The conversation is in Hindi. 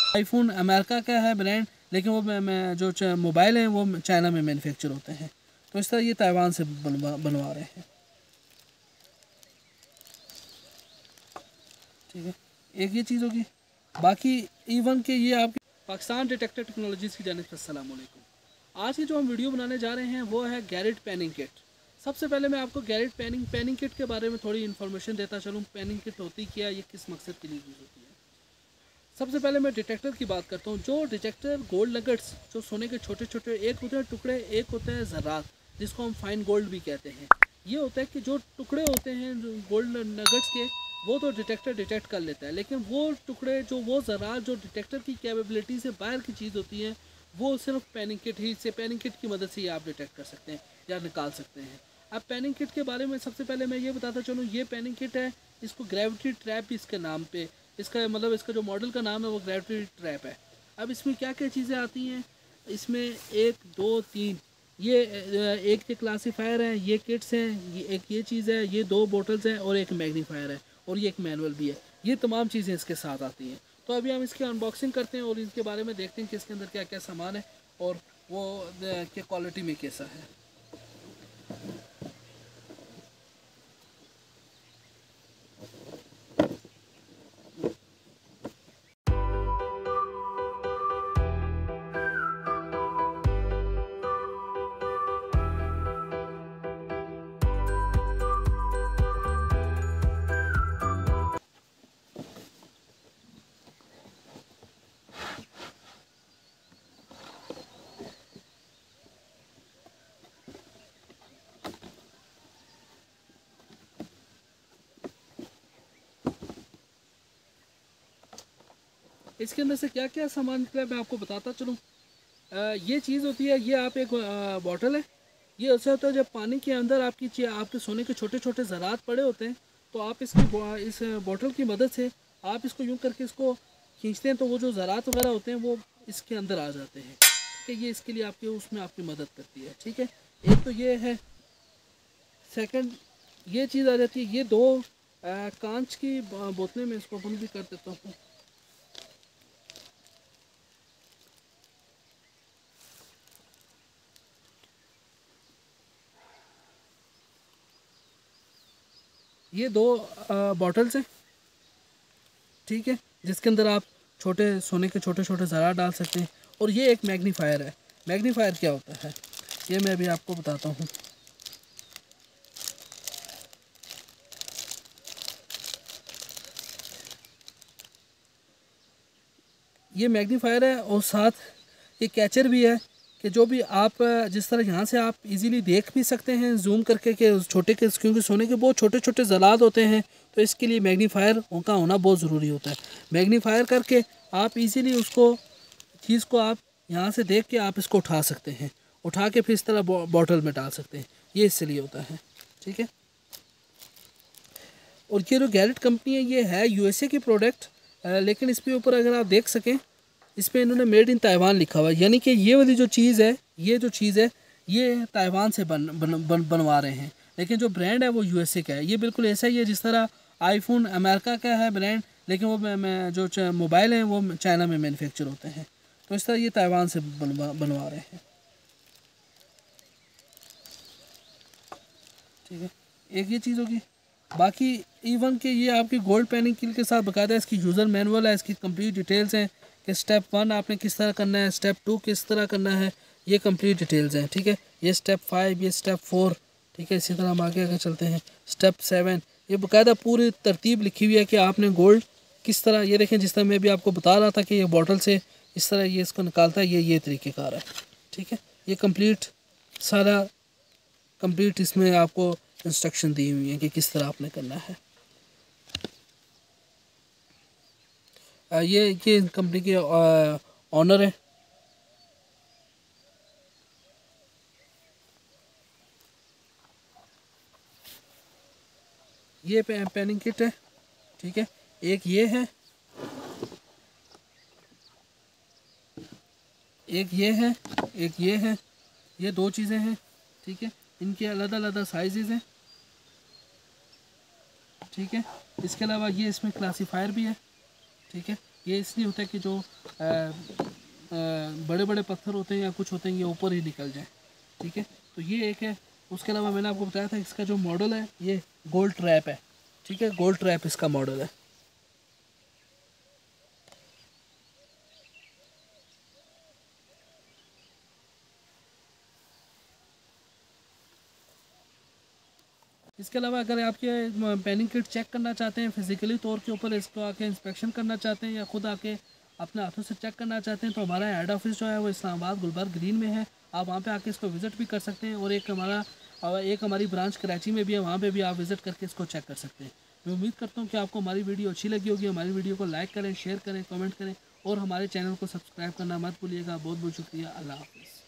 आईफोन अमेरिका का है ब्रांड, लेकिन वो जो मोबाइल हैं वो चाइना में मैन्युफैक्चर होते हैं। तो इस तरह ये ताइवान से बनवा रहे हैं। ठीक है, एक ये चीज़ होगी। बाकी इवन के ये आपके पाकिस्तान डिटेक्टर टेक्नोलॉजीज़ की जानिब से अस्सलाम वालेकुम। आज की जो हम वीडियो बनाने जा रहे हैं वो है गैरेट पैनिंग किट। सबसे पहले मैं आपको गैरेट पैनिंग किट के बारे में थोड़ी इन्फॉर्मेशन देता चलूँ। पैनिंग किट होती क्या है, ये किस मकसद के लिए यूज़ होती है। सबसे पहले मैं डिटेक्टर की बात करता हूँ। जो डिटेक्टर गोल्ड नगेट्स, जो सोने के छोटे छोटे एक होते हैं टुकड़े, एक होते हैं ज़रात, जिसको हम फाइन गोल्ड भी कहते हैं। ये होता है कि जो टुकड़े होते हैं गोल्ड नगेट्स के, वो तो डिटेक्टर डिटेक्ट कर लेता है, लेकिन वो टुकड़े जो वो ज़रात जो डिटेक्टर की कैपेबिलिटी से बाहर की चीज़ होती है, वो सिर्फ पैनिंग किट की मदद से ही आप डिटेक्ट कर सकते हैं या निकाल सकते हैं। अब पैनिंग किट के बारे में सबसे पहले मैं ये बताता चलूँ, ये पैनिंग किट है, इसको ग्रेविटी ट्रैप भी इसके नाम पे, इसका मतलब इसका जो मॉडल का नाम है वो ग्रेविटी ट्रैप है। अब इसमें क्या क्या चीज़ें आती हैं, इसमें 1 2 3 ये एक के क्लासीफायर हैं, ये किट्स हैं, ये एक ये चीज़ है, ये 2 बोटल्स हैं और एक मैग्नीफायर है और ये एक मैनुअल भी है। ये तमाम चीज़ें इसके साथ आती हैं। तो अभी हम इसकी अनबॉक्सिंग करते हैं और इसके बारे में देखते हैं कि इसके अंदर क्या क्या सामान है और वो क्या क्वालिटी में कैसा है। इसके अंदर से क्या क्या सामान निकला मैं आपको बताता चलूँ। ये चीज़ होती है, ये आप एक बॉटल है। ये ऐसा होता है जब पानी के अंदर आपके सोने के छोटे छोटे ज़रात पड़े होते हैं, तो आप इस बॉटल की मदद से आप इसको यूँ करके इसको खींचते हैं, तो वो जो ज़रात वगैरह होते हैं वो इसके अंदर आ जाते हैं। ठीक है, ये इसके लिए उसमें आपकी मदद करती है। ठीक है, एक तो ये है। सेकंड ये चीज़ आ जाती है, ये 2 कांच की बोतलें में इसको बंद भी कर देता हूँ। ये 2 बॉटल्स हैं। ठीक है, जिसके अंदर आप सोने के छोटे छोटे ज़रा डाल सकते हैं। और ये एक मैग्नीफायर है। मैग्नीफायर क्या होता है ये मैं अभी आपको बताता हूँ। ये मैग्नीफायर है और साथ ये कैचर भी है कि जो भी आप जिस तरह यहाँ से आप इजीली देख भी सकते हैं जूम करके कि छोटे के, क्योंकि सोने के बहुत छोटे छोटे ज़रात होते हैं, तो इसके लिए मैग्नीफायर का होना बहुत ज़रूरी होता है। मैग्नीफायर करके आप इजीली उसको चीज़ को आप यहाँ से देख के आप इसको उठा सकते हैं, उठा के फिर इस तरह बॉटल में डाल सकते हैं। ये इससे लिए होता है। ठीक है, और ये जो गैरेट कंपनी है ये है यूएसए की प्रोडक्ट, लेकिन इसके ऊपर अगर आप देख सकें इस पर इन्होंने मेड इन ताइवान लिखा हुआ है, यानी कि ये वाली जो चीज़ है, ये ताइवान से बनवा रहे हैं, लेकिन जो ब्रांड है वो यूएसए का है। ये बिल्कुल ऐसा ही है जिस तरह आईफोन अमेरिका का है ब्रांड, लेकिन वो जो मोबाइल हैं वो चाइना में मैन्युफैक्चर होते हैं। तो इस तरह ये ताइवान से बनवा रहे हैं। ठीक है, एक ये चीज़ होगी। बाकी इवन के ये आपकी गोल्ड पैनिंग किट के साथ बकायदा इसकी यूज़र मैनुअल है, इसकी कंप्लीट डिटेल्स हैं कि स्टेप 1 आपने किस तरह करना है, स्टेप 2 किस तरह करना है, ये कंप्लीट डिटेल्स हैं। ठीक है, ये स्टेप 5, ये स्टेप 4। ठीक है, इसी तरह हम आगे चलते हैं। स्टेप 7 ये बाकायदा पूरी तरतीब लिखी हुई है कि आपने गोल्ड किस तरह, ये देखें जिस तरह मैं भी आपको बता रहा था कि ये बॉटल से इस तरह ये इसको निकालता है, ये तरीक़ेकार है। ठीक है, ये सारा कंप्लीट इसमें आपको इंस्ट्रक्शन दी हुई है कि किस तरह आपने करना है। ये कंपनी के ऑनर है। ये पैनिंग किट है। ठीक है, एक ये है, एक ये है, ये 2 चीज़ें हैं। ठीक है, इनके अलग अलग साइजेज़ हैं। ठीक है, इसके अलावा ये इसमें क्लासीफायर भी है। ठीक है, ये इसलिए होता है कि जो बड़े बड़े पत्थर होते हैं या कुछ होते हैं ये ऊपर ही निकल जाए। ठीक है, तो ये एक है। उसके अलावा मैंने आपको बताया था इसका जो मॉडल है ये गोल्ड ट्रैप है। ठीक है, गोल्ड ट्रैप इसका मॉडल है। इसके अलावा अगर आप ये पैनिंग किट चेक करना चाहते हैं फिजिकली तौर के ऊपर, इसको आके इंस्पेक्शन करना चाहते हैं या खुद आके अपने हाथों से चेक करना चाहते हैं, तो हमारा हेड ऑफिस जो है वो इस्लामाबाद गुलबर्ग ग्रीन में है। आप वहाँ पे आके इसको विज़िट भी कर सकते हैं, और एक हमारी ब्रांच कराची में भी है, वहाँ पे भी आप विज़िट करके इसको चेक कर सकते हैं। मैं उम्मीद करता हूँ कि आपको हमारी वीडियो अच्छी लगी होगी। हमारी वीडियो को लाइक करें, शेयर करें, कमेंट करें, और हमारे चैनल को सब्सक्राइब करना मत भूलिएगा। बहुत बहुत शुक्रिया। अल्लाह हाफ़िज़।